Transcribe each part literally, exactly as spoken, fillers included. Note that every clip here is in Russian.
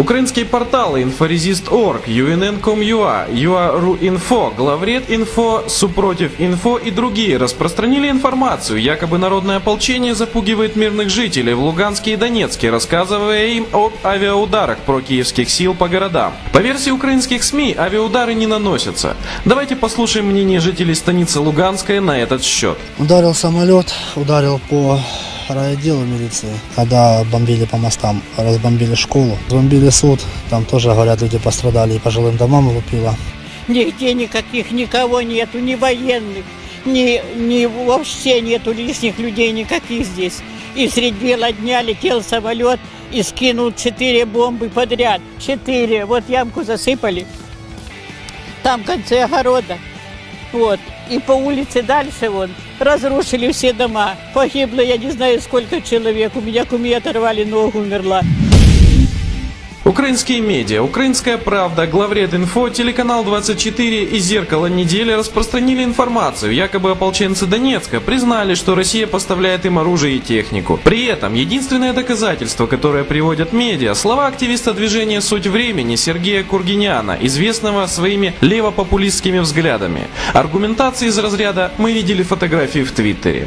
Украинские порталы инфорезист точка орг, ю эн эн точка ком точка ю а, ЮАРУ.Инфо, Главред.Инфо, Супротив.Инфо и другие распространили информацию, якобы народное ополчение запугивает мирных жителей в Луганске и Донецке, рассказывая им об авиаударах прокиевских сил по городам. По версии украинских СМИ, авиаудары не наносятся. Давайте послушаем мнение жителей станицы Луганская на этот счет. Ударил самолет, ударил по райотделу милиции, когда бомбили по мостам, разбомбили школу, разбомбили суд, там тоже, говорят, люди пострадали, и по жилым домам лупило. Нигде никаких, никого нету, ни военных, ни, ни вообще нету лишних людей никаких здесь. И средь бела дня летел самолет и скинул четыре бомбы подряд. Четыре, вот ямку засыпали, там в конце огорода, вот. И по улице дальше вон разрушили все дома. Погибло я не знаю сколько человек. У меня куме оторвали ногу, умерла. Украинские медиа, Украинская правда, Главред.Инфо, телеканал двадцать четыре и Зеркало недели распространили информацию, якобы ополченцы Донецка признали, что Россия поставляет им оружие и технику. При этом единственное доказательство, которое приводят медиа, слова активиста движения «Суть времени» Сергея Кургиняна, известного своими левопопулистскими взглядами. Аргументации из разряда «мы видели фотографии в Твиттере».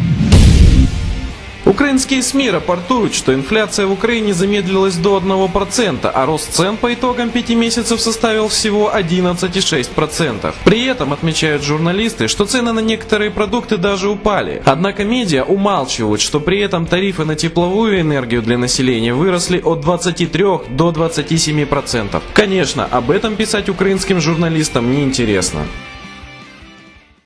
Украинские СМИ рапортуют, что инфляция в Украине замедлилась до одного процента, а рост цен по итогам пяти месяцев составил всего одиннадцать целых шесть десятых процента. При этом, отмечают журналисты, что цены на некоторые продукты даже упали. Однако медиа умалчивают, что при этом тарифы на тепловую энергию для населения выросли от двадцати трёх до двадцати семи процентов. Конечно, об этом писать украинским журналистам неинтересно.